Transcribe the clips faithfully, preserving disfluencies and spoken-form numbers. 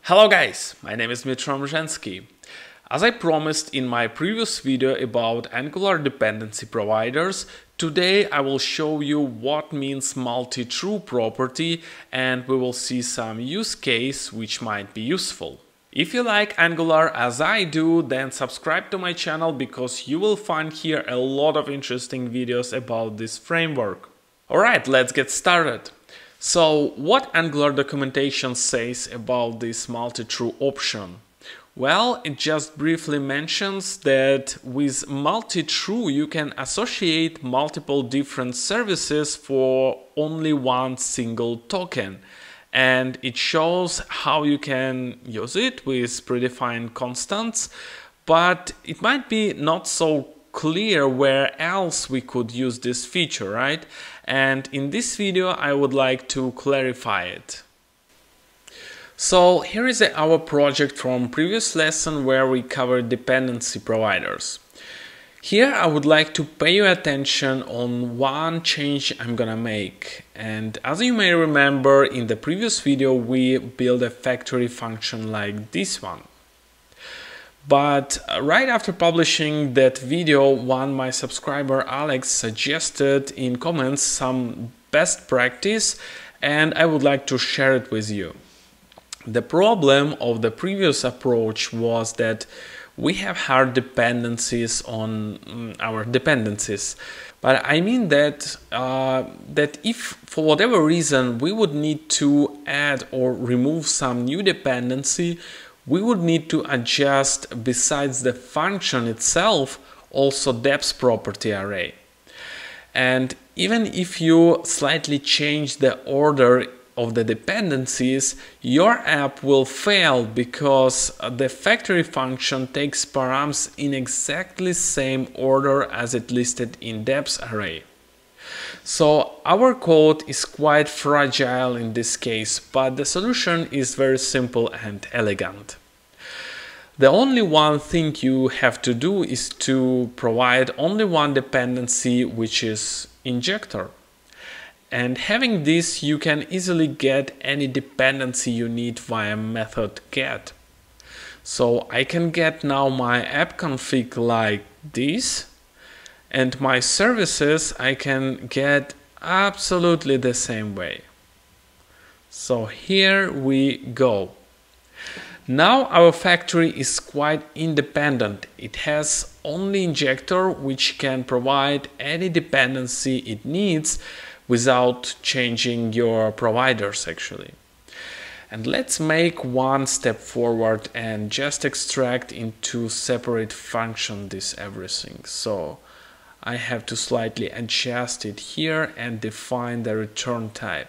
Hello guys, my name is Dmitry Mrzhensky. As I promised in my previous video about Angular dependency providers, today I will show you what means multi-true property and we will see some use case which might be useful. If you like Angular as I do, then subscribe to my channel because you will find here a lot of interesting videos about this framework. Alright, let's get started. So, what Angular documentation says about this multi-true option? Well, it just briefly mentions that with multi-true you can associate multiple different services for only one single token. And it shows how you can use it with predefined constants, but it might be not so clear where else we could use this feature, right? And in this video I would like to clarify it. So here is our project from previous lesson where we covered dependency providers. Here I would like to pay your attention on one change I'm gonna make. And as you may remember, in the previous video we built a factory function like this one. But right after publishing that video, one my subscriber Alex suggested in comments some best practice and I would like to share it with you. The problem of the previous approach was that we have hard dependencies on our dependencies. But I mean that, uh, that if for whatever reason we would need to add or remove some new dependency, we would need to adjust, besides the function itself, also depth property array. And even if you slightly change the order of the dependencies, your app will fail because the factory function takes params in exactly same order as it listed in depth array. So our code is quite fragile in this case, but the solution is very simple and elegant. The only one thing you have to do is to provide only one dependency, which is injector. And having this, you can easily get any dependency you need via method get. So I can get now my app config like this, and my services I can get absolutely the same way. So here we go. Now our factory is quite independent. It has only injector which can provide any dependency it needs without changing your providers actually. And let's make one step forward and just extract into separate function this everything. So I have to slightly adjust it here and define the return type.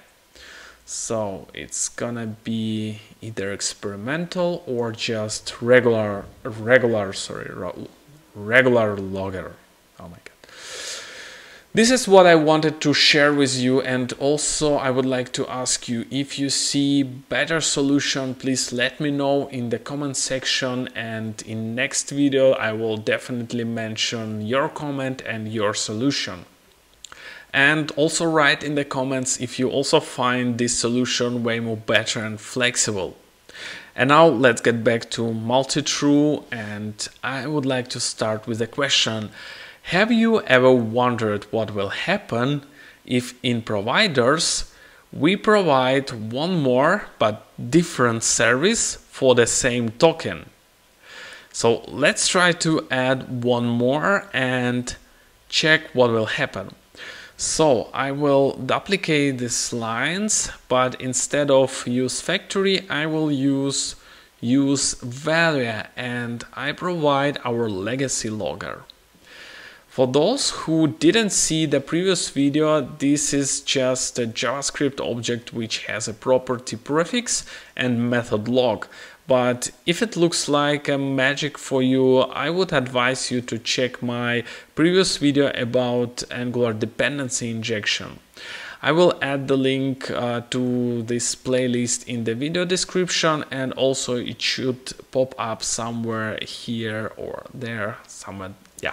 So it's gonna be either experimental or just regular, regular, sorry, regular logger. Oh my god. This is what I wanted to share with you, and also I would like to ask you if you see better solution, please let me know in the comment section, and in next video I will definitely mention your comment and your solution. And also write in the comments if you also find this solution way more better and flexible. And now let's get back to multi-true, and I would like to start with a question. Have you ever wondered what will happen if in providers we provide one more but different service for the same token? So let's try to add one more and check what will happen. So I will duplicate these lines, but instead of useFactory I will use useValue and I provide our legacy logger. For those who didn't see the previous video, this is just a JavaScript object which has a property prefix and method log. But if it looks like a magic for you, I would advise you to check my previous video about Angular dependency injection. I will add the link uh, to this playlist in the video description, and also it should pop up somewhere here or there, somewhere, yeah.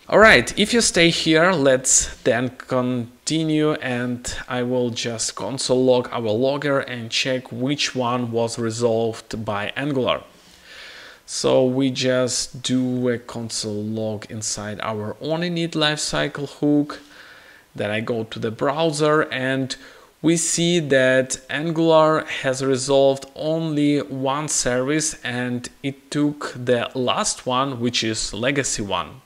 Alright, if you stay here, let's then continue, and I will just console log our logger and check which one was resolved by Angular. So we just do a console log inside our onInit lifecycle hook. Then I go to the browser and we see that Angular has resolved only one service, and it took the last one, which is legacy one.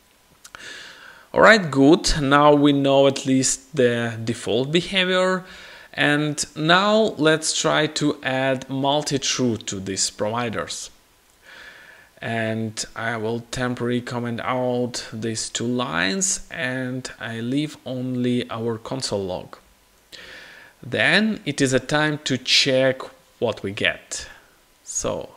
Alright, good. Now we know at least the default behavior. And now let's try to add multi-true to these providers. And I will temporarily comment out these two lines and I leave only our console log. Then it is a time to check what we get. So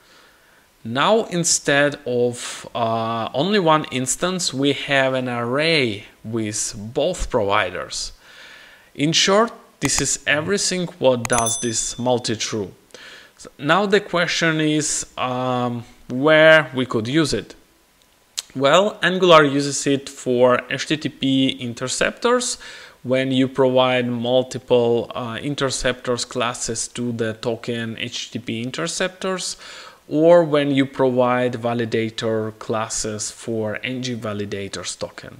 now instead of uh, only one instance, we have an array with both providers. In short, this is everything what does this multi-true. So now the question is um, where we could use it. Well, Angular uses it for H T T P interceptors when you provide multiple uh, interceptors classes to the token H T T P interceptors, or when you provide validator classes for N G validators token.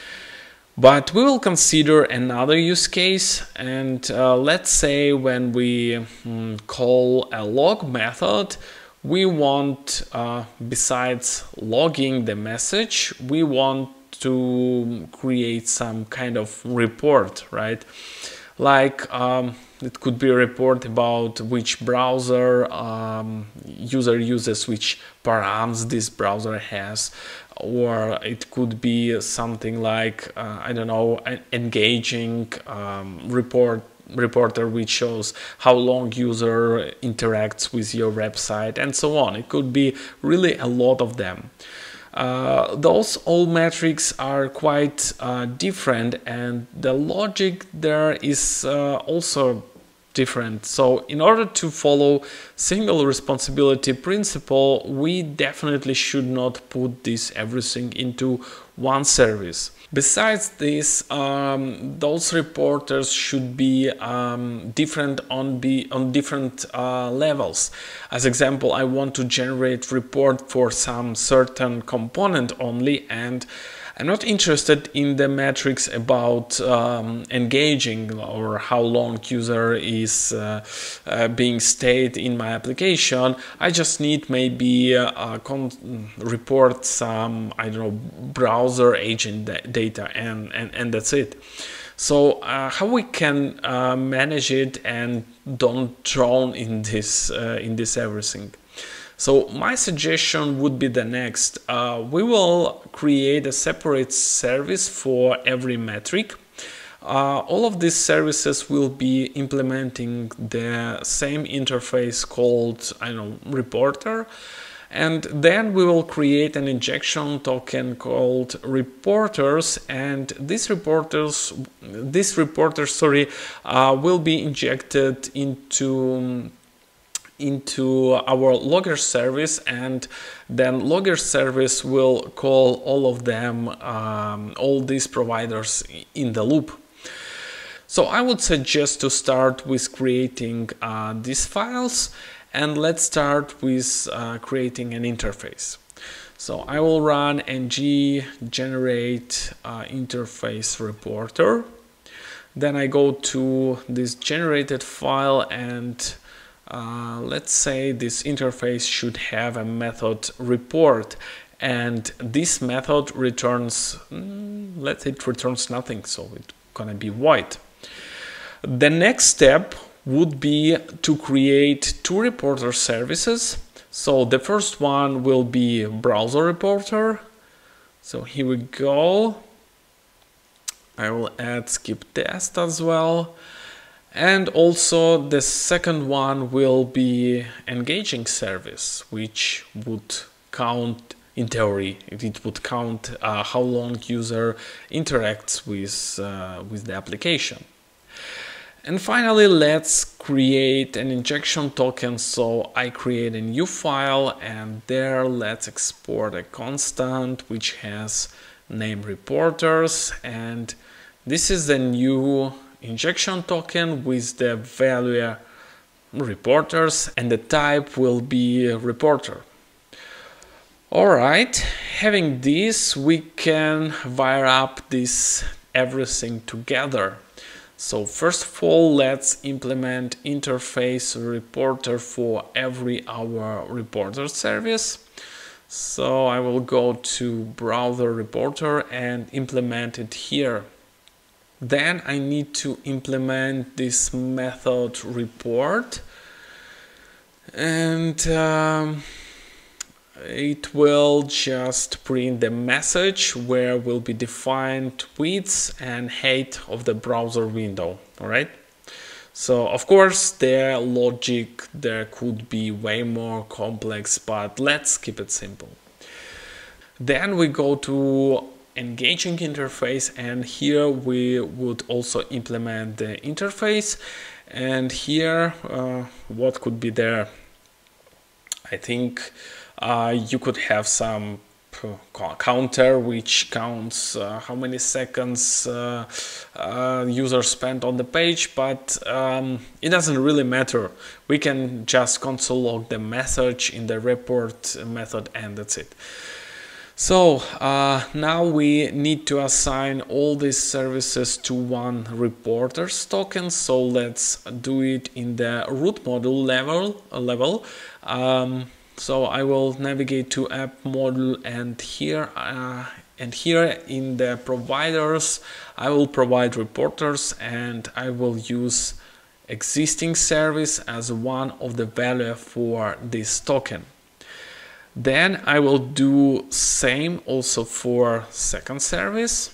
But we will consider another use case, and uh, let's say when we um, call a log method, we want, uh, besides logging the message, we want to create some kind of report, right? Like um, it could be a report about which browser um, user uses, which params this browser has, or it could be something like, uh, I don't know, an engaging um, report reporter which shows how long user interacts with your website and so on. It could be really a lot of them. Uh, those all metrics are quite uh, different, and the logic there is uh, also different. So in order to follow single responsibility principle, we definitely should not put this everything into one service. Besides this, um, those reporters should be um, different on be on different uh, levels. As example, I want to generate report for some certain component only, and I'm not interested in the metrics about um, engaging or how long user is uh, uh, being stayed in my application. I just need maybe uh, uh, report some, I don't know, browser agent data, and, and, and that's it. So uh, how we can uh, manage it and don't drown in this, uh, in this everything. So my suggestion would be the next. Uh, we will create a separate service for every metric. Uh, all of these services will be implementing the same interface called, I don't know, reporter. And then we will create an injection token called reporters, and these reporters, this reporter, sorry, uh, will be injected into into our logger service, and then logger service will call all of them, um, all these providers in the loop. So I would suggest to start with creating uh, these files, and let's start with uh, creating an interface. So I will run ng generate uh, interface reporter. Then I go to this generated file, and Uh, let's say this interface should have a method report, and this method returns, mm, let's say it returns nothing, so it's gonna be void. The next step would be to create two reporter services. So the first one will be browser reporter. So here we go. I will add skip test as well. And also the second one will be engaging service, which would count, in theory, it would count uh, how long user interacts with, uh, with the application. And finally, let's create an injection token. So I create a new file, and there let's export a constant which has name reporters, and this is the new injection token with the value reporters, and the type will be reporter. Alright, having this, we can wire up this everything together. So first of all, let's implement interface reporter for every our reporter service. So I will go to browser reporter and implement it here. Then I need to implement this method report, and um, it will just print the message where will be defined width and height of the browser window. All right. So of course the logic there could be way more complex, but let's keep it simple. Then we go to engaging interface, and here we would also implement the interface. And here uh, what could be there? I think uh, you could have some counter which counts uh, how many seconds uh, uh, user spent on the page, but um, it doesn't really matter. We can just console log the message in the report method, and that's it. So uh, now we need to assign all these services to one reporters token. So let's do it in the root module level. Uh, level. Um, so I will navigate to app module, and here uh, and here in the providers I will provide reporters, and I will use existing service as one of the value for this token. Then I will do same also for second service.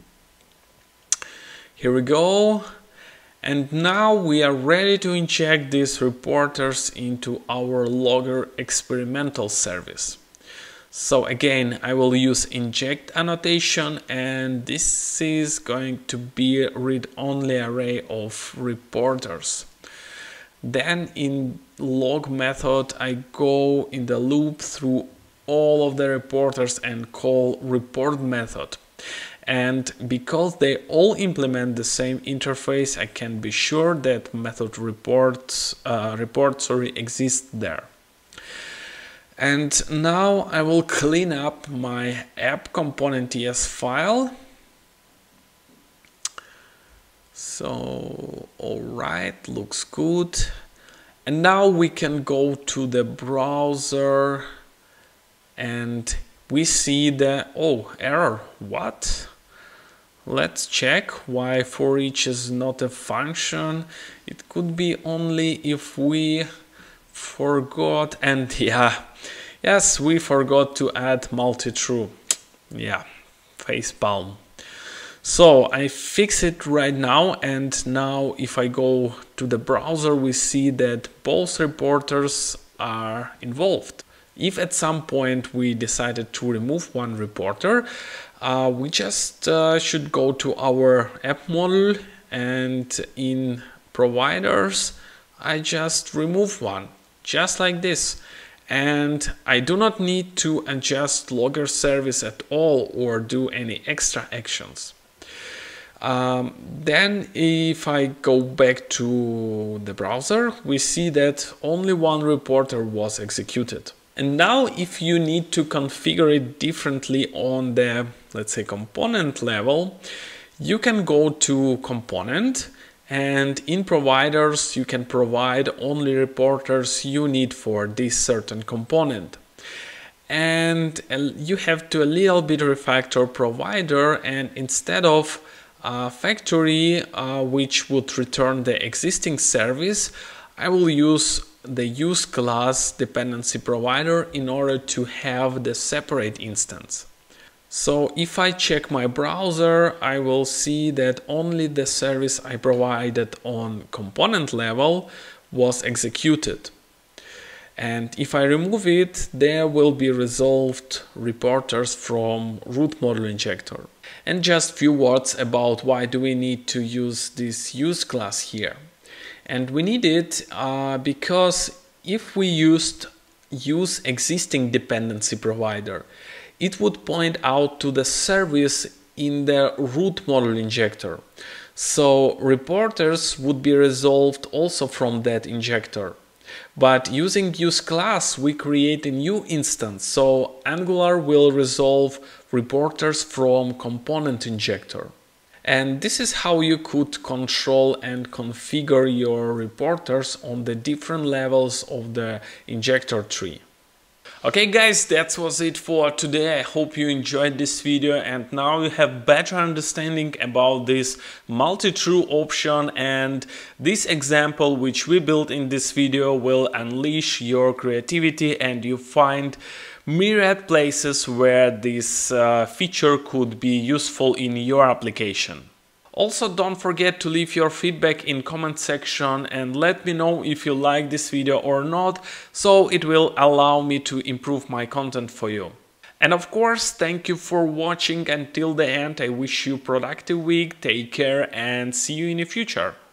Here we go. And now we are ready to inject these reporters into our logger experimental service. So again, I will use inject annotation, and this is going to be read-only array of reporters. Then in log method, I go in the loop through all of the reporters and call report method. And because they all implement the same interface, I can be sure that method reports, uh, report sorry, exists there. And now I will clean up my app component.ts file. So, all right, looks good. And now we can go to the browser, and we see the, oh, error, what? Let's check why for each is not a function. It could be only if we forgot, and yeah, yes, we forgot to add multi-true. Yeah, facepalm. So I fix it right now, and now if I go to the browser, we see that both reporters are involved. If at some point we decided to remove one reporter, uh, we just uh, should go to our app model, and in providers, I just remove one, just like this. And I do not need to adjust logger service at all or do any extra actions. Um, then if I go back to the browser, we see that only one reporter was executed. And now if you need to configure it differently on the, let's say, component level, you can go to component, and in providers you can provide only reporters you need for this certain component. And you have to a little bit refactor provider, and instead of Uh, factory, uh, which would return the existing service, I will use the use class dependency provider in order to have the separate instance. So if I check my browser, I will see that only the service I provided on component level was executed. And if I remove it, there will be resolved reporters from root module injector. And just few words about why do we need to use this use class here. And we need it uh, because if we used use existing dependency provider, it would point out to the service in the root model injector. So reporters would be resolved also from that injector. But using useClass, we create a new instance, so Angular will resolve reporters from component injector. And this is how you could control and configure your reporters on the different levels of the injector tree. Okay guys, that was it for today. I hope you enjoyed this video and now you have better understanding about this multi-true option, and this example which we built in this video will unleash your creativity and you find myriad places where this uh, feature could be useful in your application. Also, don't forget to leave your feedback in comment section and let me know if you like this video or not, so it will allow me to improve my content for you. And of course, thank you for watching until the end. I wish you a productive week, take care and see you in the future.